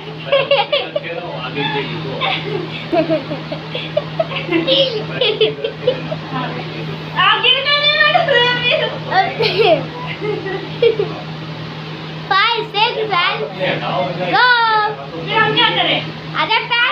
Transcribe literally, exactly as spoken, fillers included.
Five six seven go. फिर हम क्या करें? आजा